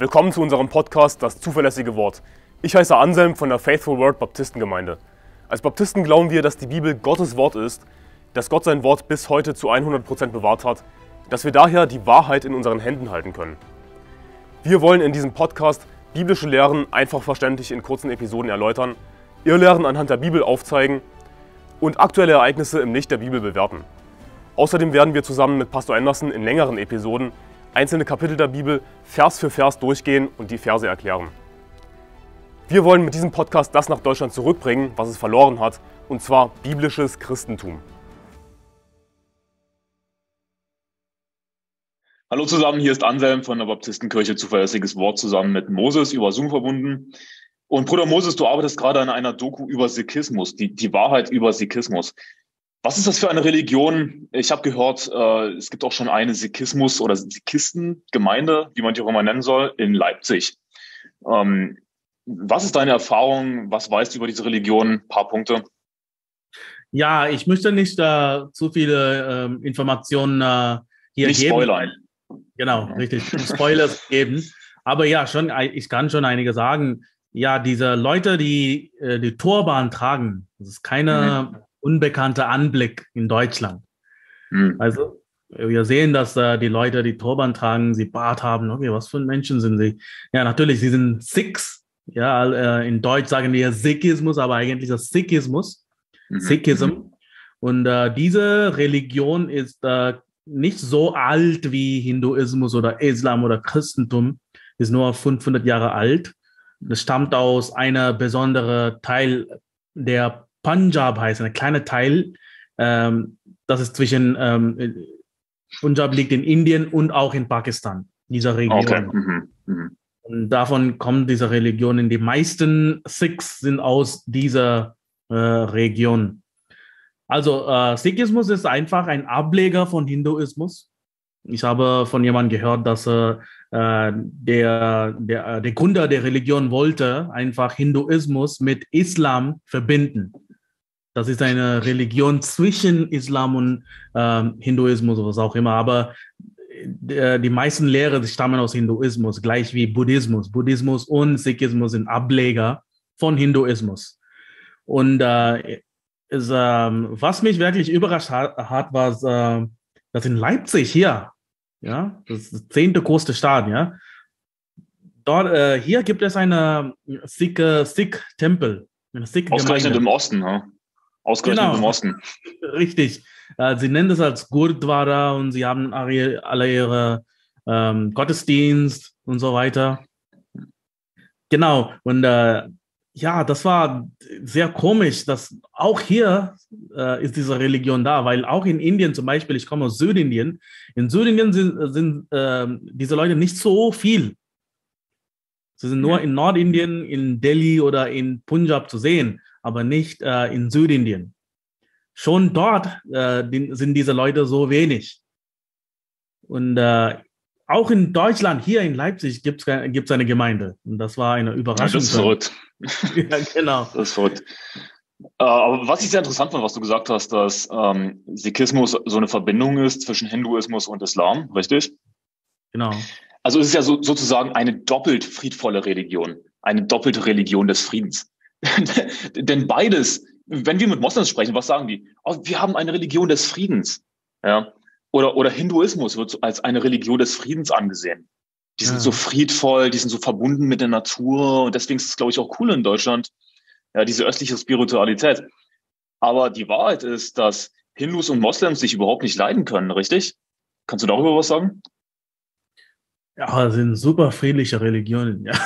Willkommen zu unserem Podcast Das zuverlässige Wort. Ich heiße Anselm von der Faithful Word Baptistengemeinde. Als Baptisten glauben wir, dass die Bibel Gottes Wort ist, dass Gott sein Wort bis heute zu 100% bewahrt hat, dass wir daher die Wahrheit in unseren Händen halten können. Wir wollen in diesem Podcast biblische Lehren einfach verständlich in kurzen Episoden erläutern, Irrlehren anhand der Bibel aufzeigen und aktuelle Ereignisse im Licht der Bibel bewerten. Außerdem werden wir zusammen mit Pastor Anderson in längeren Episoden einzelne Kapitel der Bibel Vers für Vers durchgehen und die Verse erklären. Wir wollen mit diesem Podcast das nach Deutschland zurückbringen, was es verloren hat, und zwar biblisches Christentum. Hallo zusammen, hier ist Anselm von der Baptistenkirche Zuverlässiges Wort zusammen mit Moses über Zoom verbunden. Und Bruder Moses, du arbeitest gerade an einer Doku über Sikhismus, die Wahrheit über Sikhismus. Was ist das für eine Religion? Ich habe gehört, es gibt auch schon eine Sikhismus- oder Sikhistengemeinde, wie man die auch immer nennen soll, in Leipzig. Was ist deine Erfahrung? Was weißt du über diese Religion? Ein paar Punkte. Ja, ich möchte nicht zu viele Informationen hier nicht geben. Spoilern. Genau, richtig. Spoilers geben. Aber ja, ich kann schon einige sagen. Ja, diese Leute, die Turban tragen, das ist keine unbekannter Anblick in Deutschland. Also wir sehen, dass die Leute, die Turban tragen, sie Bart haben. Okay, was für Menschen sind sie? Ja, natürlich, sie sind Sikhs. Ja, in Deutsch sagen wir Sikhismus, aber eigentlich das Sikhismus. Sikhism. Und diese Religion ist nicht so alt wie Hinduismus oder Islam oder Christentum. Ist nur 500 Jahre alt. Das stammt aus einer besonderen Teil der Punjab heißt, ein kleiner Teil, das ist zwischen Punjab liegt in Indien und auch in Pakistan, dieser Region. Okay. Und davon kommt diese Religion. Die meisten Sikhs sind aus dieser Region. Also Sikhismus ist einfach ein Ableger von Hinduismus. Ich habe von jemandem gehört, dass der Gründer der Religion wollte einfach Hinduismus mit Islam verbinden. Das ist eine Religion zwischen Islam und Hinduismus oder was auch immer. Aber die meisten Lehren stammen aus Hinduismus, gleich wie Buddhismus. Buddhismus und Sikhismus sind Ableger von Hinduismus. Und was mich wirklich überrascht hat, war, dass in Leipzig hier, ja, das ist die 10. größte Stadt, ja, dort, hier gibt es eine Sikh-Tempel. Ausgerechnet im Osten, ja. Ausgerechnet im Osten. Richtig. Sie nennen das als Gurdwara und sie haben alle ihre Gottesdienst und so weiter. Genau. Und ja, das war sehr komisch, dass auch hier ist diese Religion da, weil auch in Indien zum Beispiel, ich komme aus Südindien, in Südindien sind diese Leute nicht so viel. Sie sind nur in Nordindien, in Delhi oder in Punjab zu sehen, aber nicht in Südindien. Schon dort sind diese Leute so wenig. Und auch in Deutschland, hier in Leipzig, gibt es eine Gemeinde. Und das war eine Überraschung. Ja, das ist verrückt. Ja, genau. Das ist verrückt. Aber was ich sehr interessant fand, was du gesagt hast, dass Sikhismus so eine Verbindung ist zwischen Hinduismus und Islam, richtig? Genau. Also es ist ja sozusagen eine doppelt friedvolle Religion, eine doppelte Religion des Friedens. Denn beides, wenn wir mit Moslems sprechen, was sagen die? Oh, wir haben eine Religion des Friedens. Ja? Oder Hinduismus wird als eine Religion des Friedens angesehen. Die sind so friedvoll, die sind so verbunden mit der Natur und deswegen ist es, glaube ich, auch cool in Deutschland, ja, diese östliche Spiritualität. Aber die Wahrheit ist, dass Hindus und Moslems sich überhaupt nicht leiden können, richtig? Kannst du darüber was sagen? Ja, das sind super friedliche Religionen, ja.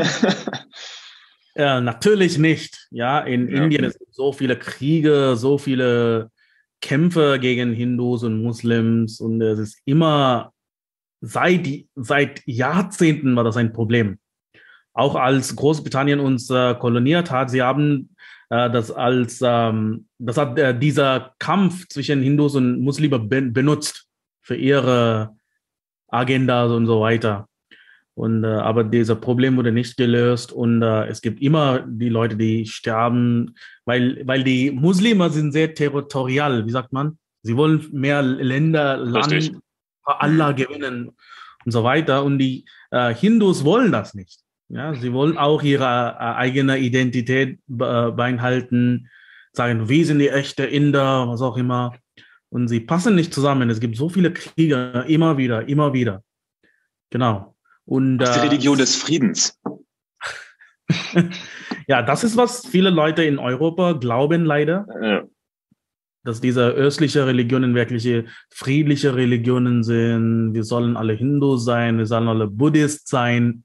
Ja, natürlich nicht. Ja, in Indien es gibt so viele Kriege, so viele Kämpfe gegen Hindus und Muslims und es ist immer seit Jahrzehnten war das ein Problem. Auch als Großbritannien uns koloniert hat, sie haben dieser Kampf zwischen Hindus und Muslimen benutzt für ihre Agenda und so weiter. Und aber dieses Problem wurde nicht gelöst und es gibt immer die Leute, die sterben, weil die Muslime sind sehr territorial, wie sagt man? Sie wollen mehr Land für Allah gewinnen und so weiter. Und Hindus wollen das nicht. Ja, sie wollen auch ihre eigene Identität beibehalten, sagen, wir sind die echte Inder, was auch immer. Und sie passen nicht zusammen. Es gibt so viele Kriege, immer wieder, immer wieder. Genau. Und Das ist die Religion des Friedens. ja, das ist, was viele Leute in Europa glauben, leider. Ja. Dass diese östliche Religionen wirkliche friedliche Religionen sind. Wir sollen alle Hindus sein, wir sollen alle Buddhist sein.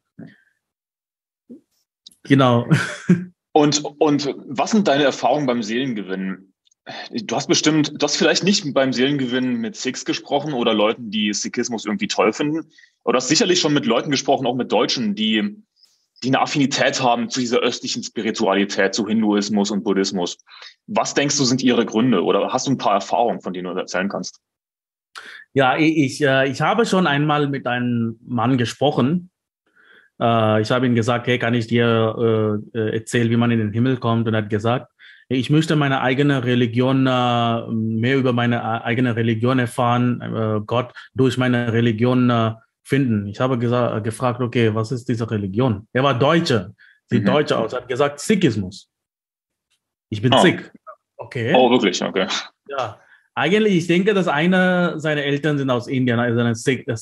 Genau. Und was sind deine Erfahrungen beim Seelengewinn? Du hast vielleicht nicht beim Seelengewinn mit Sikhs gesprochen oder Leuten, die Sikhismus irgendwie toll finden. Aber du hast sicherlich schon mit Leuten gesprochen, auch mit Deutschen, die eine Affinität haben zu dieser östlichen Spiritualität, zu Hinduismus und Buddhismus. Was denkst du, sind ihre Gründe? Oder hast du ein paar Erfahrungen, von denen du erzählen kannst? Ja, ich habe schon einmal mit einem Mann gesprochen. Ich habe ihm gesagt, hey, kann ich dir erzählen, wie man in den Himmel kommt? Und er hat gesagt, ich möchte meine eigene Religion, mehr über meine eigene Religion erfahren, Gott durch meine Religion finden. Ich habe gefragt, okay, was ist diese Religion? Er war Deutscher, sieht Deutscher aus, hat gesagt, Sikhismus. Ich bin Sikh. Okay. Oh, wirklich? Okay. Ja, eigentlich, ich denke, dass einer seiner Eltern sind aus Indien, also eine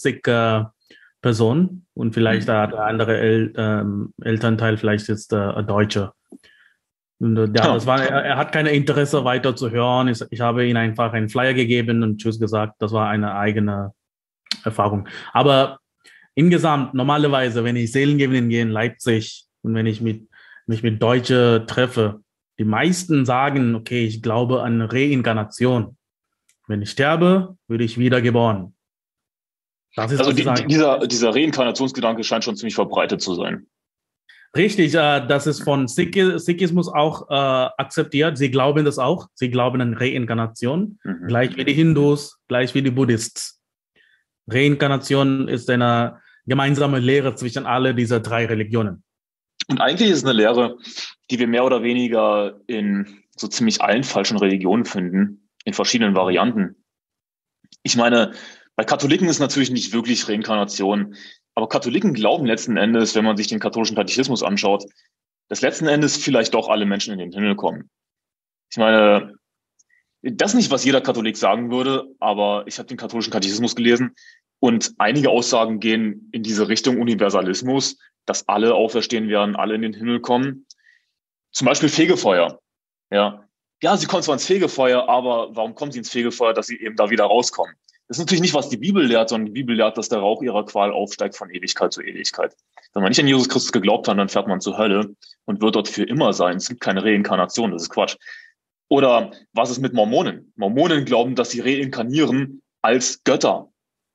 Sikh-Person und vielleicht der andere Elternteil vielleicht ist ein Deutscher. Und, ja, er hat kein Interesse weiter zu hören. Ich habe ihm einfach einen Flyer gegeben und tschüss gesagt. Das war eine eigene Erfahrung. Aber insgesamt, normalerweise, wenn ich Seelengewinn gehe in Leipzig und wenn ich mich mit Deutschen treffe, die meisten sagen, okay, ich glaube an Reinkarnation. Wenn ich sterbe, würde ich wiedergeboren. Das ist, also dieser Reinkarnationsgedanke scheint schon ziemlich verbreitet zu sein. Richtig, das ist von Sikhismus auch akzeptiert. Sie glauben das auch. Sie glauben an Reinkarnation, gleich wie die Hindus, gleich wie die Buddhisten. Reinkarnation ist eine gemeinsame Lehre zwischen alle dieser drei Religionen. Und eigentlich ist es eine Lehre, die wir mehr oder weniger in so ziemlich allen falschen Religionen finden, in verschiedenen Varianten. Ich meine, bei Katholiken ist natürlich nicht wirklich Reinkarnation, aber Katholiken glauben letzten Endes, wenn man sich den katholischen Katechismus anschaut, dass letzten Endes vielleicht doch alle Menschen in den Himmel kommen. Ich meine, das ist nicht, was jeder Katholik sagen würde, aber ich habe den katholischen Katechismus gelesen und einige Aussagen gehen in diese Richtung Universalismus, dass alle auferstehen werden, alle in den Himmel kommen. Zum Beispiel Fegefeuer. Ja, sie kommen zwar ins Fegefeuer, aber warum kommen sie ins Fegefeuer, dass sie eben da wieder rauskommen? Das ist natürlich nicht, was die Bibel lehrt, sondern die Bibel lehrt, dass der Rauch ihrer Qual aufsteigt von Ewigkeit zu Ewigkeit. Wenn man nicht an Jesus Christus geglaubt hat, dann fährt man zur Hölle und wird dort für immer sein. Es gibt keine Reinkarnation, das ist Quatsch. Oder was ist mit Mormonen? Mormonen glauben, dass sie reinkarnieren als Götter.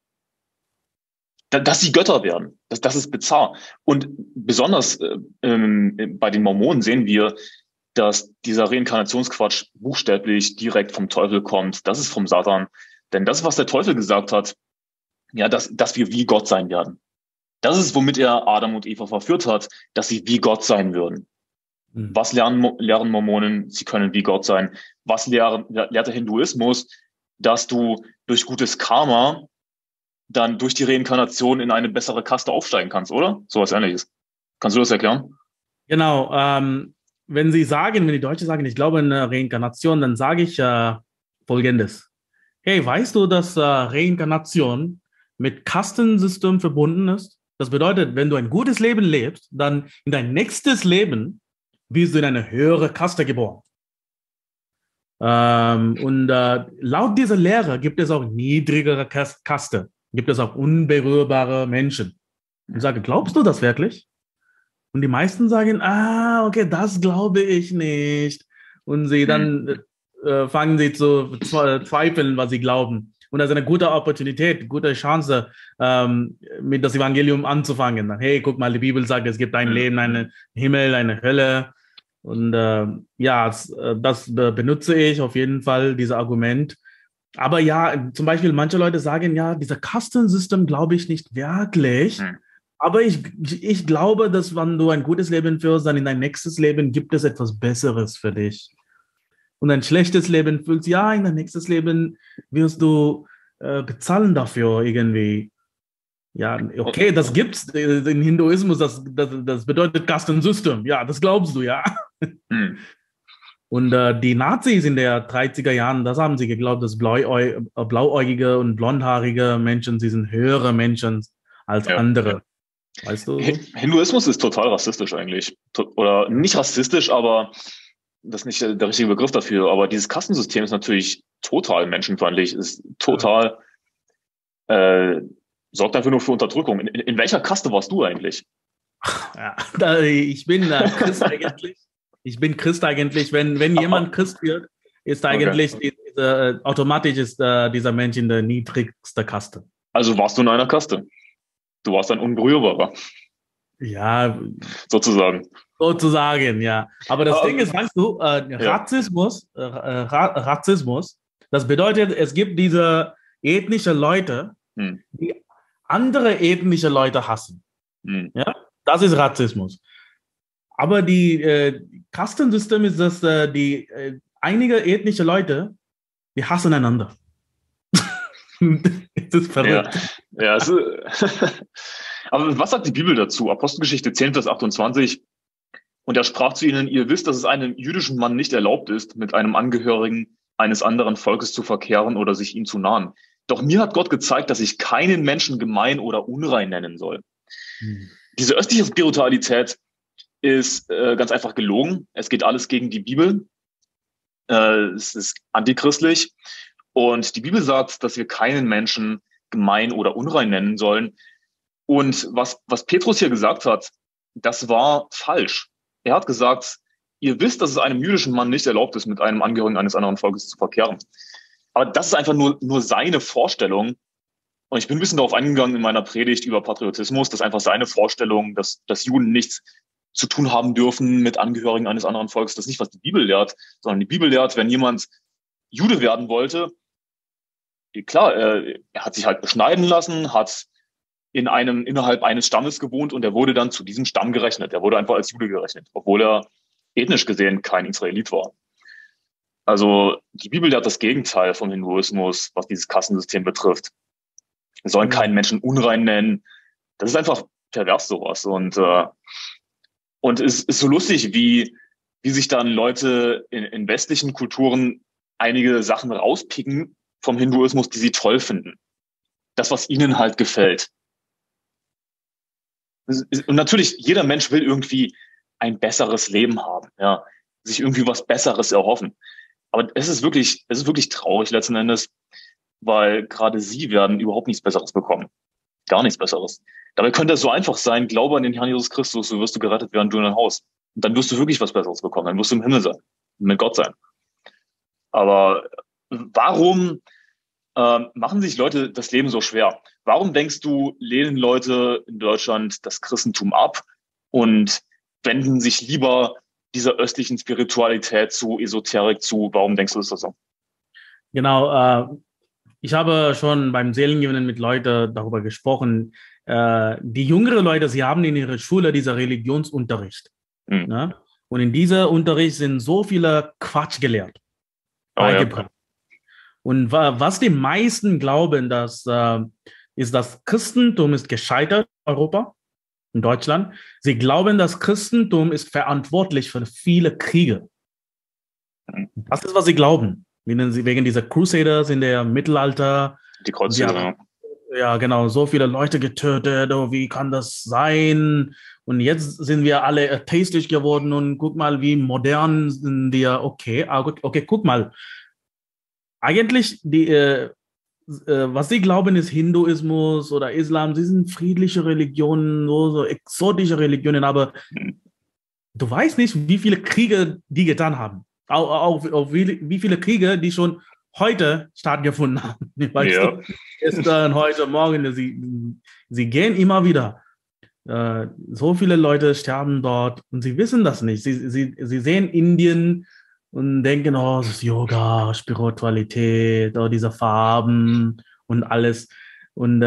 Dass sie Götter werden. Das ist bizarr. Und besonders bei den Mormonen sehen wir, dass dieser Reinkarnationsquatsch buchstäblich direkt vom Teufel kommt. Das ist vom Satan. Denn das ist, was der Teufel gesagt hat, ja, dass wir wie Gott sein werden. Das ist, womit er Adam und Eva verführt hat, dass sie wie Gott sein würden. Was lehren Mormonen? Sie können wie Gott sein. Was lehrt der Hinduismus? Dass du durch gutes Karma dann durch die Reinkarnation in eine bessere Kaste aufsteigen kannst, oder? Sowas Ähnliches. Kannst du das erklären? Genau. Wenn die Deutschen sagen, ich glaube an Reinkarnation, dann sage ich Folgendes. Hey, weißt du, dass Reinkarnation mit Kastensystem verbunden ist? Das bedeutet, wenn du ein gutes Leben lebst, dann in dein nächstes Leben wirst du in eine höhere Kaste geboren. Laut dieser Lehre gibt es auch niedrigere Kaste. Gibt es auch unberührbare Menschen. Ich sage, glaubst du das wirklich? Und die meisten sagen, okay, das glaube ich nicht. Und sie dann fangen sie zu zweifeln, was sie glauben. Und das ist eine gute Opportunität, gute Chance, mit das Evangelium anzufangen. Hey, guck mal, die Bibel sagt, es gibt ein Leben, einen Himmel, eine Hölle. Und das benutze ich auf jeden Fall, dieses Argument. Aber ja, zum Beispiel manche Leute sagen, ja, dieser Kastensystem glaube ich nicht wirklich. Aber ich glaube, dass wenn du ein gutes Leben führst, dann in dein nächstes Leben gibt es etwas Besseres für dich. Und ein schlechtes Leben fühlst, ja, in dein nächstes Leben wirst du bezahlen dafür irgendwie. Ja, okay, das gibt's in Hinduismus, das bedeutet Kastensystem. Ja, das glaubst du, ja. Hm. Und die Nazis in der 30er Jahren, das haben sie geglaubt, dass blauäugige und blondhaarige Menschen, sie sind höhere Menschen als Ja. andere. Weißt du? Hinduismus ist total rassistisch eigentlich. Oder nicht rassistisch, aber das ist nicht der richtige Begriff dafür. Aber dieses Kastensystem ist natürlich total menschenfeindlich, ist total, sorgt einfach nur für Unterdrückung. In welcher Kaste warst du eigentlich? Ja, ich bin Christ eigentlich. Ich bin Christ eigentlich. Wenn jemand Christ wird, ist eigentlich automatisch ist dieser Mensch in der niedrigsten Kaste. Also warst du in einer Kaste. Du warst ein Unberührbarer. Ja. Sozusagen. Sozusagen, ja. Aber das Ding ist, weißt du, Rassismus, das bedeutet, es gibt diese ethnische Leute, die andere ethnische Leute hassen. Ja, das ist Rassismus. Aber die Kastensystem ist, dass einige ethnische Leute, die hassen einander. Das ist verrückt. Ja, aber was sagt die Bibel dazu? Apostelgeschichte 10, Vers 28. Und er sprach zu ihnen, ihr wisst, dass es einem jüdischen Mann nicht erlaubt ist, mit einem Angehörigen eines anderen Volkes zu verkehren oder sich ihm zu nahen. Doch mir hat Gott gezeigt, dass ich keinen Menschen gemein oder unrein nennen soll. Diese östliche Spiritualität ist ganz einfach gelogen. Es geht alles gegen die Bibel. Es ist antichristlich. Und die Bibel sagt, dass wir keinen Menschen gemein oder unrein nennen sollen. Und was Petrus hier gesagt hat, das war falsch. Er hat gesagt, ihr wisst, dass es einem jüdischen Mann nicht erlaubt ist, mit einem Angehörigen eines anderen Volkes zu verkehren. Aber das ist einfach nur seine Vorstellung. Und ich bin ein bisschen darauf eingegangen in meiner Predigt über Patriotismus, dass einfach seine Vorstellung, dass Juden nichts zu tun haben dürfen mit Angehörigen eines anderen Volkes, das ist nicht, was die Bibel lehrt, sondern die Bibel lehrt, wenn jemand Jude werden wollte, klar, er hat sich halt beschneiden lassen, hat innerhalb eines Stammes gewohnt und er wurde dann zu diesem Stamm gerechnet. Er wurde einfach als Jude gerechnet, obwohl er ethnisch gesehen kein Israelit war. Also die Bibel lehrt das Gegenteil vom Hinduismus, was dieses Kastensystem betrifft. Wir sollen keinen Menschen unrein nennen. Das ist einfach pervers sowas. Und es ist so lustig, wie sich dann Leute in westlichen Kulturen einige Sachen rauspicken vom Hinduismus, die sie toll finden. Das, was ihnen halt gefällt. Und natürlich, jeder Mensch will irgendwie ein besseres Leben haben, ja, sich irgendwie was Besseres erhoffen. Aber es ist wirklich traurig letzten Endes, weil gerade sie werden überhaupt nichts Besseres bekommen. Gar nichts Besseres. Dabei könnte es so einfach sein, glaube an den Herrn Jesus Christus, so wirst du gerettet werden, du in dein Haus. Und dann wirst du wirklich was Besseres bekommen, dann wirst du im Himmel sein, mit Gott sein. Aber warum machen sich Leute das Leben so schwer? Warum denkst du, lehnen Leute in Deutschland das Christentum ab und wenden sich lieber dieser östlichen Spiritualität zu, Esoterik zu? Warum denkst du, ist das so? Genau, ich habe schon beim Seelengewinnen mit Leuten darüber gesprochen. Die jüngeren Leute, sie haben in ihrer Schule dieser Religionsunterricht. Ne? Und in dieser Unterricht sind so viele Quatsch gelehrt. Beigebracht. Ja. Und was die meisten glauben, ist, das Christentum ist gescheitert in Europa, in Deutschland. Sie glauben, das Christentum ist verantwortlich für viele Kriege. Das ist, was sie glauben. Wegen dieser Crusaders in der Mittelalter. Die Kreuzzüge. Ja, genau. So viele Leute getötet. Oh, wie kann das sein? Und jetzt sind wir alle atheistisch geworden und guck mal, wie modern sind wir. Okay, guck mal. Eigentlich, was sie glauben, ist Hinduismus oder Islam. Sie sind friedliche Religionen, so exotische Religionen, aber du weißt nicht, wie viele Kriege die getan haben. Auch wie viele Kriege, die schon heute stattgefunden haben. Weißt du? Gestern, heute, morgen. Sie gehen immer wieder. So viele Leute sterben dort und sie wissen das nicht. Sie sehen Indien und denken, oh, das ist Yoga, Spiritualität, oh, diese Farben und alles. Und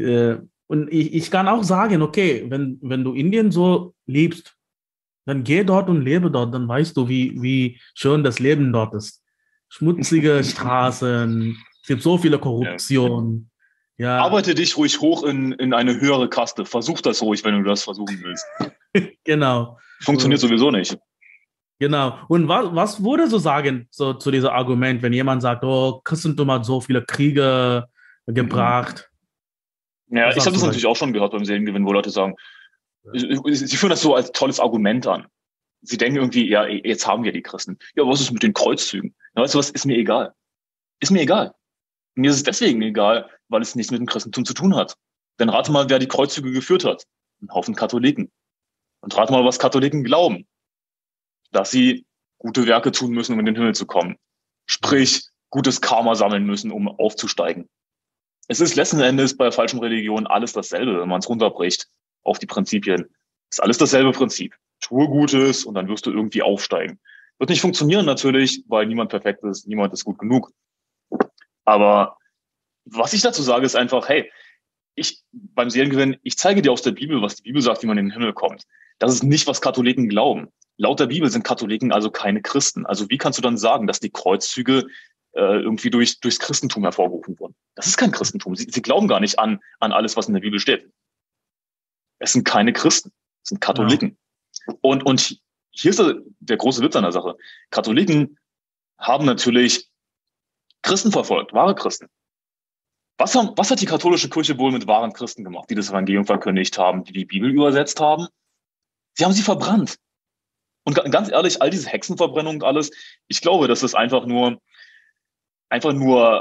ich kann auch sagen, okay, wenn du Indien so liebst, dann geh dort und lebe dort, dann weißt du, wie schön das Leben dort ist. Schmutzige Straßen, es gibt so viele Korruption. Ja, Arbeite dich ruhig hoch in eine höhere Kaste. Versuch das ruhig, wenn du das versuchen willst. genau. Funktioniert sowieso nicht. Genau. Und was würde so sagen, so zu diesem Argument, wenn jemand sagt, oh, Christentum hat so viele Kriege gebracht? Ja, Was ich habe sagst das du natürlich dagegen? auch schon gehört beim Seelengewinn, wo Leute sagen, sie führen das so als tolles Argument an. Sie denken irgendwie, ja, jetzt haben wir die Christen. Ja, was ist mit den Kreuzzügen? Ja, weißt du was, ist mir egal. Ist mir egal. Mir ist es deswegen egal, weil es nichts mit dem Christentum zu tun hat. Denn rate mal, wer die Kreuzzüge geführt hat. Ein Haufen Katholiken. Und rate mal, was Katholiken glauben. Dass sie gute Werke tun müssen, um in den Himmel zu kommen. Sprich, gutes Karma sammeln müssen, um aufzusteigen. Es ist letzten Endes bei falschen Religionen alles dasselbe, wenn man es runterbricht auf die Prinzipien. Es ist alles dasselbe Prinzip. Tue Gutes und dann wirst du irgendwie aufsteigen. Wird nicht funktionieren natürlich, weil niemand perfekt ist, niemand ist gut genug. Aber was ich dazu sage, ist einfach, hey, beim Seelengewinn, ich zeige dir aus der Bibel, was die Bibel sagt, wie man in den Himmel kommt. Das ist nicht, was Katholiken glauben. Laut der Bibel sind Katholiken also keine Christen. Also wie kannst du dann sagen, dass die Kreuzzüge irgendwie durchs Christentum hervorgerufen wurden? Das ist kein Christentum. Sie glauben gar nicht an alles, was in der Bibel steht. Es sind keine Christen. Es sind Ja. Katholiken. Und hier ist der große Witz an der Sache. Katholiken haben natürlich Christen verfolgt, wahre Christen. Was hat die katholische Kirche wohl mit wahren Christen gemacht, die das Evangelium verkündigt haben, die die Bibel übersetzt haben? Sie haben sie verbrannt. Und ganz ehrlich, all diese Hexenverbrennung und alles, ich glaube, das ist einfach nur,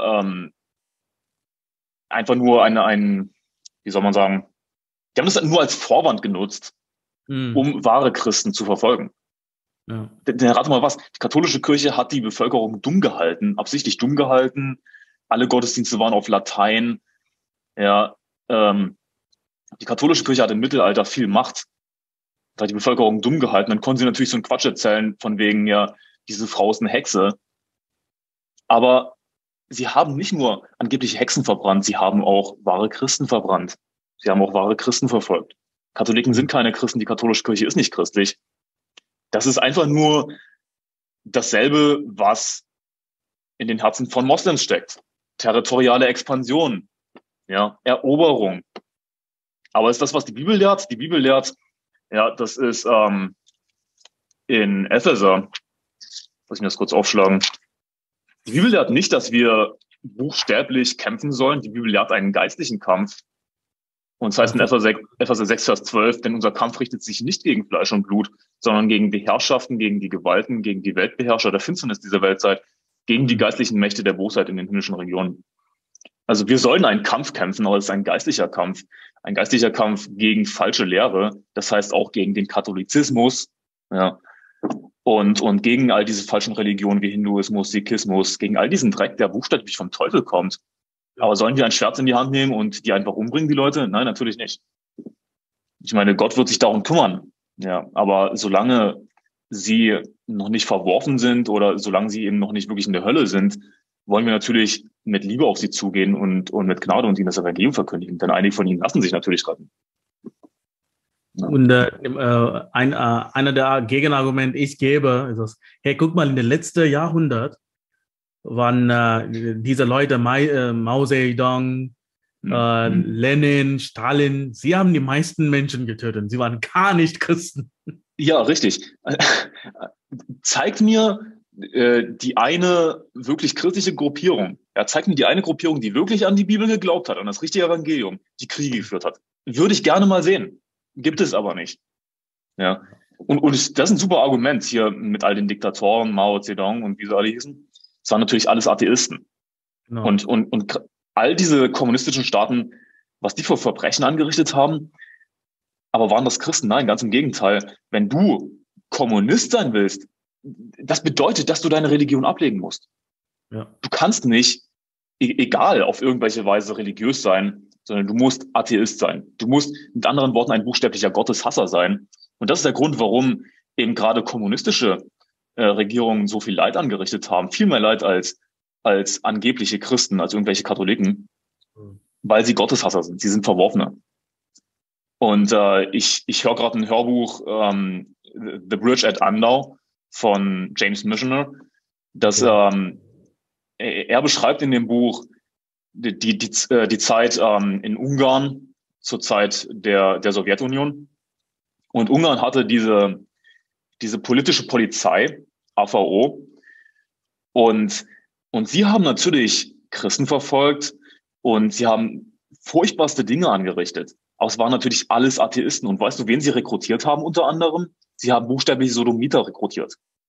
wie soll man sagen, die haben das nur als Vorwand genutzt, Hm. um wahre Christen zu verfolgen. Ja. Denn rate mal was, die katholische Kirche hat die Bevölkerung dumm gehalten, absichtlich dumm gehalten. Alle Gottesdienste waren auf Latein. Ja, die katholische Kirche hat im Mittelalter viel Macht, hat die Bevölkerung dumm gehalten. Dann konnten sie natürlich so einen Quatsch erzählen, von wegen, ja, diese Frau ist eine Hexe. Aber sie haben nicht nur angebliche Hexen verbrannt, sie haben auch wahre Christen verbrannt. Sie haben auch wahre Christen verfolgt. Katholiken sind keine Christen, die katholische Kirche ist nicht christlich. Das ist einfach nur dasselbe, was in den Herzen von Moslems steckt. Territoriale Expansion, ja, Eroberung. Aber ist das, was die Bibel lehrt? Die Bibel lehrt, ja, das ist in Epheser, lass mich das kurz aufschlagen. Die Bibel lehrt nicht, dass wir buchstäblich kämpfen sollen. Die Bibel lehrt einen geistlichen Kampf. Und das heißt in Epheser 6, Vers 12, denn unser Kampf richtet sich nicht gegen Fleisch und Blut, sondern gegen die Herrschaften, gegen die Gewalten, gegen die Weltbeherrscher der Finsternis dieser Weltzeit, gegen die geistlichen Mächte der Bosheit in den himmlischen Regionen. Also wir sollen einen Kampf kämpfen, aber es ist ein geistlicher Kampf gegen falsche Lehre, das heißt auch gegen den Katholizismus, ja, und gegen all diese falschen Religionen wie Hinduismus, Sikhismus, gegen all diesen Dreck, der buchstäblich vom Teufel kommt. Aber sollen wir ein Schwert in die Hand nehmen und die einfach umbringen, die Leute? Nein, natürlich nicht. Ich meine, Gott wird sich darum kümmern. Ja, aber solange sie noch nicht verworfen sind oder solange sie eben noch nicht wirklich in der Hölle sind, wollen wir natürlich mit Liebe auf sie zugehen und mit Gnade und ihnen das Evangelium verkündigen. Denn einige von ihnen lassen sich natürlich retten. Ja. Und einer der Gegenargumente, ich gebe, ist das, hey, guck mal, in den letzten Jahrhundert waren diese Leute, Mao Zedong, Lenin, Stalin, sie haben die meisten Menschen getötet. Sie waren gar nicht Christen. Ja, richtig. Zeigt mir die eine wirklich christliche Gruppierung. Ja, zeigt mir die eine Gruppierung, die wirklich an die Bibel geglaubt hat, an das richtige Evangelium, die Kriege geführt hat. Würde ich gerne mal sehen. Gibt es aber nicht. Ja. Und das ist ein super Argument hier mit all den Diktatoren, Mao Zedong und wie sie alle hießen. Das waren natürlich alles Atheisten. Genau. Und all diese kommunistischen Staaten, was die für Verbrechen angerichtet haben, aber waren das Christen? Nein, ganz im Gegenteil. Wenn du Kommunist sein willst, das bedeutet, dass du deine Religion ablegen musst. Ja. Du kannst nicht, egal auf irgendwelche Weise religiös sein, sondern du musst Atheist sein. Du musst mit anderen Worten ein buchstäblicher Gotteshasser sein. Und das ist der Grund, warum eben gerade kommunistische Regierungen so viel Leid angerichtet haben. Viel mehr Leid als angebliche Christen, als irgendwelche Katholiken, weil sie Gotteshasser sind. Sie sind Verworfene. Und ich höre gerade ein Hörbuch, The Bridge at Andau von James Michener. Er beschreibt in dem Buch, die Zeit in Ungarn zur Zeit der Sowjetunion. Und Ungarn hatte diese politische Polizei, AVO, und sie haben natürlich Christen verfolgt und sie haben furchtbarste Dinge angerichtet. Aber es waren natürlich alles Atheisten. Und weißt du, wen sie rekrutiert haben unter anderem? Sie haben buchstäblich Sodomiter rekrutiert.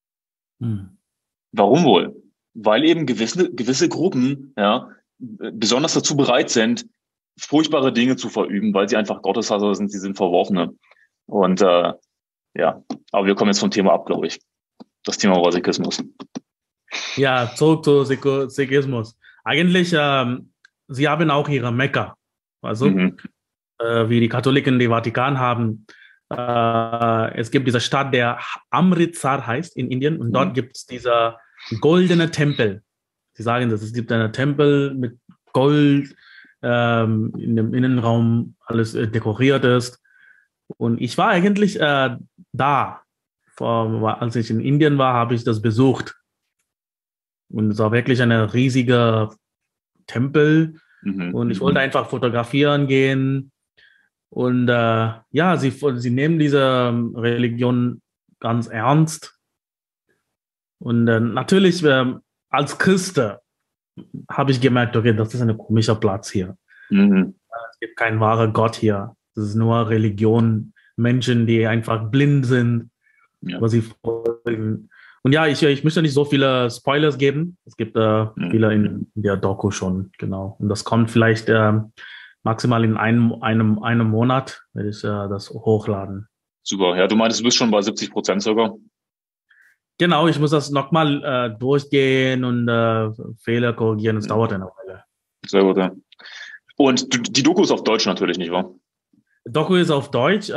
Warum wohl? Weil eben gewisse Gruppen besonders dazu bereit sind, furchtbare Dinge zu verüben, weil sie einfach Gotteshasser sind, sie sind Verworfene. Und aber wir kommen jetzt vom Thema ab, glaube ich. Das Thema war Sikhismus. Ja, zurück zu Sikhismus. Eigentlich, sie haben auch ihre Mekka. Also, wie die Katholiken die Vatikan haben. Es gibt diese Stadt, der Amritsar heißt in Indien. Und dort gibt es dieser goldene Tempel. Sie sagen das, es gibt einen Tempel mit Gold, in dem Innenraum alles dekoriert ist. Und ich war eigentlich da. Als ich in Indien war, habe ich das besucht. Und es war wirklich ein riesiger Tempel. Und ich wollte einfach fotografieren gehen. Und sie nehmen diese Religion ganz ernst. Und natürlich als Christ habe ich gemerkt, okay, das ist ein komischer Platz hier. Es gibt keinen wahren Gott hier. Das ist nur Religion, Menschen, die einfach blind sind, was sie folgen. Und ja, ich möchte nicht so viele Spoilers geben. Es gibt viele in der Doku schon, genau. Und das kommt vielleicht maximal in einem Monat, werde ich das hochladen. Super, ja, du meintest, du bist schon bei 70% sogar. Genau, ich muss das nochmal durchgehen und Fehler korrigieren. Es dauert eine Weile. Sehr gut, ja. Und die Doku ist auf Deutsch natürlich, nicht wahr? Doku ist auf Deutsch. Ich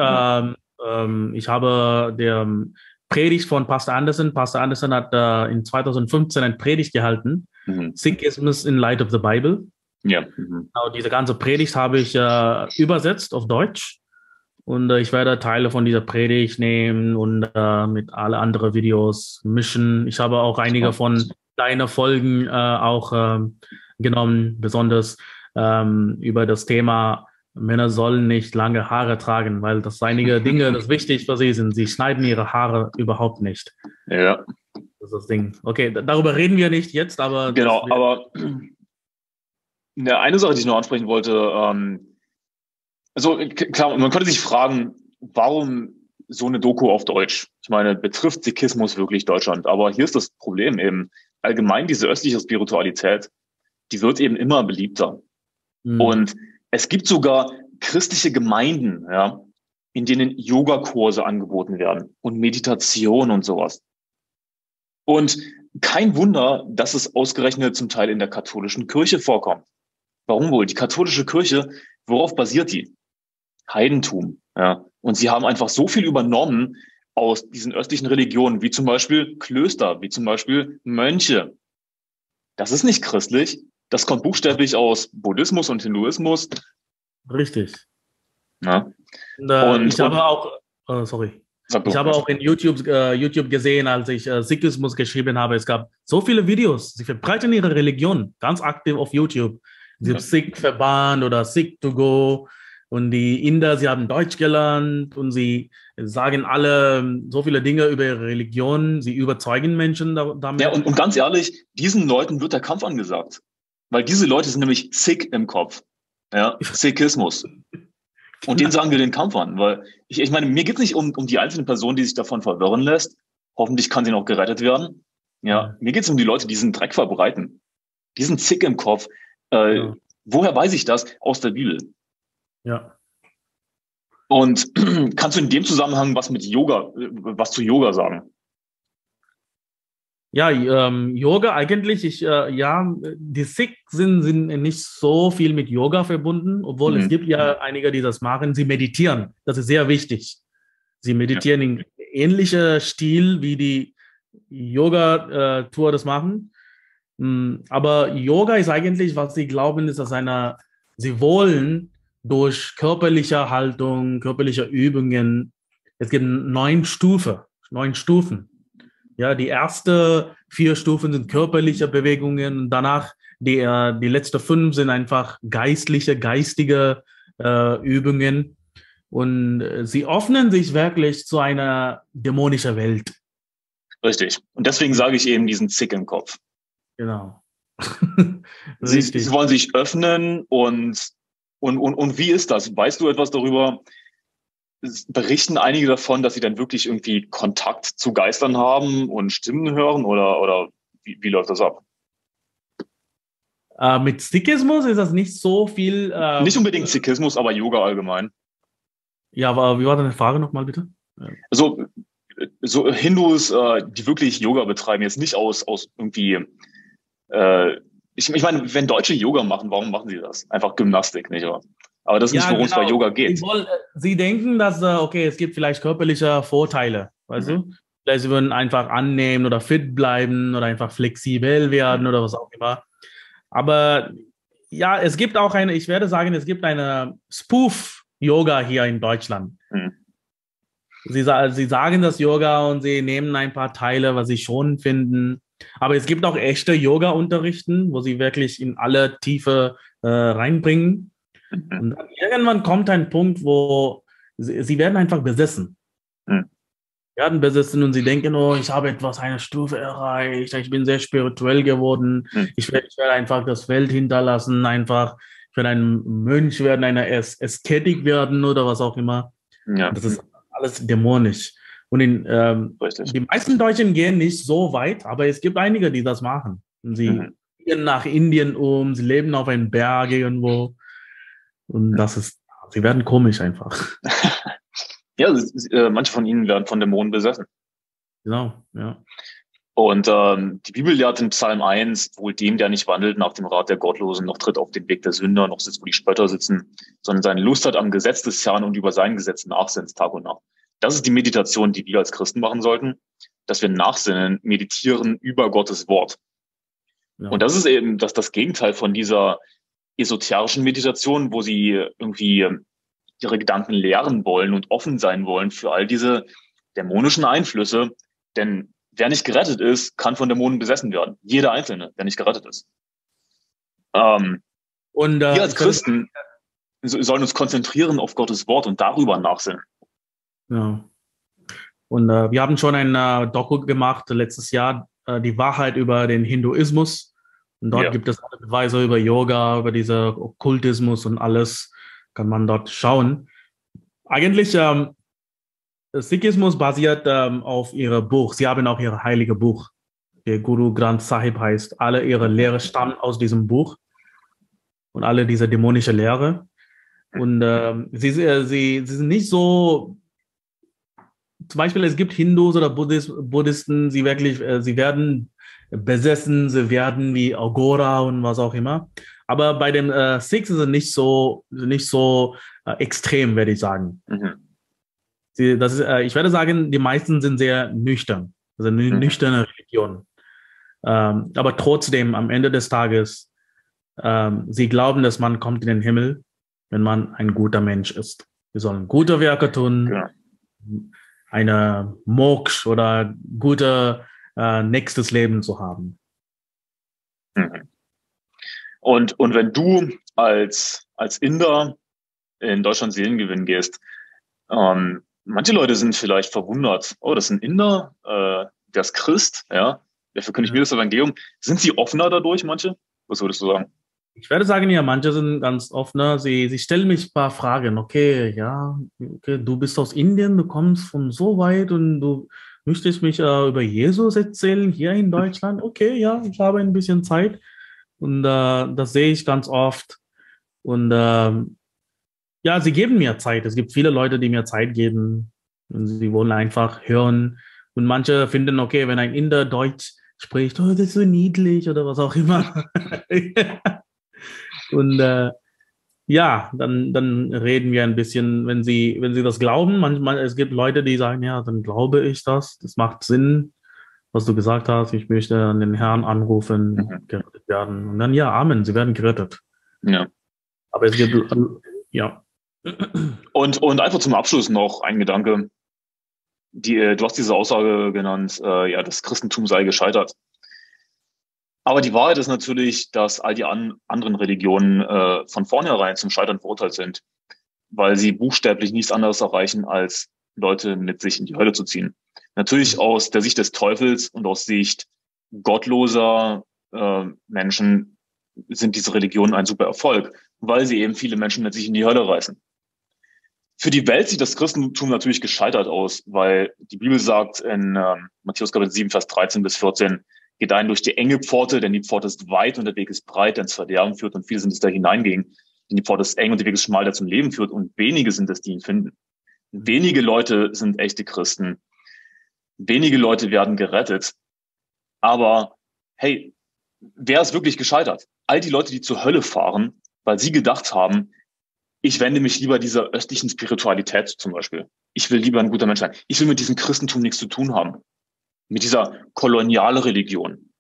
habe der Predigt von Pastor Anderson. Pastor Anderson hat in 2015 eine Predigt gehalten. Sikhismus in Light of the Bible. Ja. Genau, diese ganze Predigt habe ich übersetzt auf Deutsch. Und ich werde Teile von dieser Predigt nehmen und mit alle anderen Videos mischen. Ich habe auch einige von deinen Folgen auch genommen, besonders über das Thema Männer sollen nicht lange Haare tragen, weil das einige Dinge, das wichtig für sie sind. Sie schneiden ihre Haare überhaupt nicht. Ja. Das ist das Ding. Okay, darüber reden wir nicht jetzt, aber... Genau, aber eine Sache, die ich noch ansprechen wollte, also klar, man könnte sich fragen, warum so eine Doku auf Deutsch? Ich meine, betrifft Sikhismus wirklich Deutschland? Aber hier ist das Problem eben, allgemein diese östliche Spiritualität, die wird eben immer beliebter. Und es gibt sogar christliche Gemeinden, ja, in denen Yogakurse angeboten werden und Meditation und sowas. Und kein Wunder, dass es ausgerechnet zum Teil in der katholischen Kirche vorkommt. Warum wohl? Die katholische Kirche, worauf basiert die? Heidentum, ja. Und sie haben einfach so viel übernommen aus diesen östlichen Religionen, wie zum Beispiel Klöster, wie zum Beispiel Mönche. Das ist nicht christlich. Das kommt buchstäblich aus Buddhismus und Hinduismus. Richtig. Ja. Ich habe auch, ich habe auch in YouTube gesehen, als ich Sikhismus geschrieben habe, es gab so viele Videos. Sie verbreiten ihre Religion ganz aktiv auf YouTube. Sie haben Sikh-Verband oder Sikh-to-go. Und die Inder, sie haben Deutsch gelernt und sie sagen alle so viele Dinge über ihre Religion. Sie überzeugen Menschen damit. Ja, und ganz ehrlich, diesen Leuten wird der Kampf angesagt. Weil diese Leute sind nämlich Sikh im Kopf. Ja, Sikhismus. Und denen sagen wir den Kampf an. Weil ich meine, mir geht es nicht um die einzelne Person, die sich davon verwirren lässt. Hoffentlich kann sie noch gerettet werden. Ja, mir geht es um die Leute, die diesen Dreck verbreiten. Die sind Sikh im Kopf. Woher weiß ich das? Aus der Bibel. Ja. Und kannst du in dem Zusammenhang was zu Yoga sagen? Ja, Yoga eigentlich, die Sikhs sind nicht so viel mit Yoga verbunden, obwohl es gibt ja einige, die das machen. Sie meditieren, das ist sehr wichtig. Sie meditieren in ähnlicher Stil, wie die Yoga-Tour das machen. Aber Yoga ist eigentlich, was sie glauben, ist, dass sie wollen durch körperliche Haltung, körperliche Übungen, es gibt 9 Stufen. Ja, die ersten 4 Stufen sind körperliche Bewegungen. Danach Die letzten 5 sind einfach geistige Übungen. Und sie öffnen sich wirklich zu einer dämonischen Welt. Richtig. Und deswegen sage ich eben diesen Zick im Kopf. Genau. Sie wollen sich öffnen und wie ist das? Weißt du etwas darüber? Berichten einige davon, dass sie dann wirklich irgendwie Kontakt zu Geistern haben und Stimmen hören oder wie läuft das ab? Mit Sikhismus ist das nicht so viel. Nicht unbedingt Sikhismus, aber Yoga allgemein. Ja, aber wie war deine Frage nochmal bitte? Also so Hindus, die wirklich Yoga betreiben, jetzt nicht aus irgendwie. Ich meine, wenn Deutsche Yoga machen, warum machen sie das? Einfach Gymnastik, nicht wahr? Aber das ist nicht, worum es bei Yoga geht. Sie denken, dass, okay, es gibt vielleicht körperliche Vorteile, weißt du? Vielleicht sie würden einfach annehmen oder fit bleiben oder einfach flexibel werden oder was auch immer. Aber ja, es gibt auch ich werde sagen, es gibt eine Spoof-Yoga hier in Deutschland. Sie sagen das Yoga und sie nehmen ein paar Teile, was sie schon finden. Aber es gibt auch echte Yoga-Unterrichten, wo sie wirklich in alle Tiefe reinbringen. Und dann irgendwann kommt ein Punkt, wo sie werden einfach besessen. Werden besessen und sie denken, oh, ich habe eine Stufe erreicht, ich bin sehr spirituell geworden, ich werde einfach das Feld hinterlassen, ich werde ein Mönch werden, eine Ästhetik werden oder was auch immer. Ja. Das ist alles dämonisch. Und die meisten Deutschen gehen nicht so weit, aber es gibt einige, die das machen. Und sie gehen nach Indien sie leben auf einem Berg irgendwo. Und sie werden komisch einfach. Ja, manche von ihnen werden von Dämonen besessen. Genau, ja. Und die Bibel lehrt in Psalm 1, wohl dem, der nicht wandelt nach dem Rat der Gottlosen, noch tritt auf den Weg der Sünder, noch sitzt, wo die Spötter sitzen, sondern seine Lust hat am Gesetz des Herrn und über sein Gesetz nachsinnt Tag und Nacht. Das ist die Meditation, die wir als Christen machen sollten, dass wir nachsinnen, meditieren über Gottes Wort. Ja. Und das ist eben das Gegenteil von dieser esoterischen Meditation, wo sie irgendwie ihre Gedanken lehren wollen und offen sein wollen für all diese dämonischen Einflüsse. Denn wer nicht gerettet ist, kann von Dämonen besessen werden. Jeder Einzelne, der nicht gerettet ist. Wir als Christen sollen uns konzentrieren auf Gottes Wort und darüber nachsinnen. Ja. Und wir haben schon ein Doku gemacht letztes Jahr, die Wahrheit über den Hinduismus. Und dort gibt es alle Beweise über Yoga, über diesen Okkultismus und alles kann man dort schauen. Eigentlich, Sikhismus basiert auf ihrem Buch. Sie haben auch ihr heiliges Buch, der Guru Granth Sahib heißt. Alle ihre Lehre stammen aus diesem Buch und alle diese dämonische Lehre. Und sie sind nicht so. Zum Beispiel, es gibt Hindus oder Buddhisten, sie werden besessen, sie werden wie Agora und was auch immer. Aber bei den Sikhs ist es nicht so extrem, werde ich sagen. Ich werde sagen, die meisten sind sehr nüchtern. Also eine nüchterne Religion. Aber trotzdem, am Ende des Tages, sie glauben, dass man kommt in den Himmel, wenn man ein guter Mensch ist. Wir sollen gute Werke tun. Ja. Eine Moksha oder gute nächstes Leben zu haben. Und wenn du als Inder in Deutschland Seelengewinn gehst, manche Leute sind vielleicht verwundert, oh, das ist ein Inder, der ist Christ, ja, der verkündigt mir das Evangelium. Sind sie offener dadurch, manche? Was würdest du sagen? Ich werde sagen, ja, manche sind ganz offener. Sie stellen mich ein paar Fragen. Okay, du bist aus Indien, du kommst von so weit und du möchtest mich über Jesus erzählen hier in Deutschland? Okay, ja, ich habe ein bisschen Zeit und das sehe ich ganz oft. Und sie geben mir Zeit. Es gibt viele Leute, die mir Zeit geben und sie wollen einfach hören. Und manche finden, okay, wenn ein Inder Deutsch spricht, oh, das ist so niedlich oder was auch immer. Und dann reden wir ein bisschen, wenn sie das glauben. Manchmal, es gibt Leute, die sagen, ja, dann glaube ich das. Das macht Sinn, was du gesagt hast. Ich möchte an den Herrn anrufen, gerettet werden. Und dann, ja, Amen, sie werden gerettet. Ja. Aber es gibt, ja. Und einfach zum Abschluss noch ein Gedanke. Du hast diese Aussage genannt, das Christentum sei gescheitert. Aber die Wahrheit ist natürlich, dass all die anderen Religionen von vornherein zum Scheitern verurteilt sind, weil sie buchstäblich nichts anderes erreichen, als Leute mit sich in die Hölle zu ziehen. Natürlich aus der Sicht des Teufels und aus Sicht gottloser Menschen sind diese Religionen ein super Erfolg, weil sie eben viele Menschen mit sich in die Hölle reißen. Für die Welt sieht das Christentum natürlich gescheitert aus, weil die Bibel sagt in Matthäus Kapitel 7, Vers 13 bis 14, geht ein durch die enge Pforte, denn die Pforte ist weit und der Weg ist breit, der ins Verderben führt und viele sind es, da hineingehen. Denn die Pforte ist eng und der Weg ist schmal, der zum Leben führt und wenige sind es, die ihn finden. Wenige Leute sind echte Christen. Wenige Leute werden gerettet. Aber hey, wer ist wirklich gescheitert? All die Leute, die zur Hölle fahren, weil sie gedacht haben, ich wende mich lieber dieser östlichen Spiritualität zum Beispiel. Ich will lieber ein guter Mensch sein. Ich will mit diesem Christentum nichts zu tun haben. Mit dieser Kolonialreligion.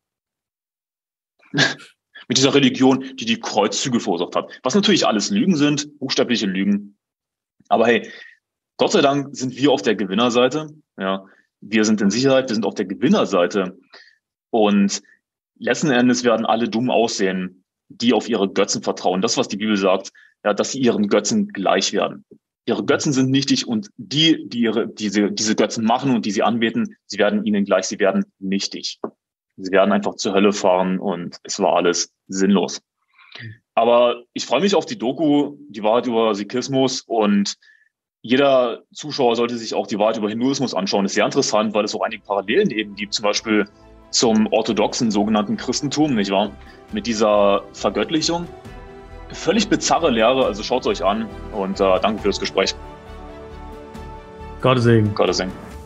Mit dieser Religion, die die Kreuzzüge verursacht hat. Was natürlich alles Lügen sind, buchstäbliche Lügen. Aber hey, Gott sei Dank sind wir auf der Gewinnerseite. Ja, wir sind in Sicherheit, wir sind auf der Gewinnerseite. Und letzten Endes werden alle dumm aussehen, die auf ihre Götzen vertrauen. Das, was die Bibel sagt, ja, dass sie ihren Götzen gleich werden. Ihre Götzen sind nichtig und die diese Götzen machen und die sie anbeten, sie werden ihnen gleich, sie werden nichtig. Sie werden einfach zur Hölle fahren und es war alles sinnlos. Aber ich freue mich auf die Doku, die Wahrheit über Sikhismus, und jeder Zuschauer sollte sich auch die Wahrheit über Hinduismus anschauen. Das ist sehr interessant, weil es auch einige Parallelen eben gibt, zum Beispiel zum orthodoxen sogenannten Christentum, nicht wahr? Mit dieser Vergöttlichung. Völlig bizarre Lehre, also schaut es euch an und danke für das Gespräch. Gottes Segen. Gottes Segen.